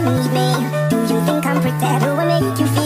need me? Do you think I'm pretend? Do I make you feel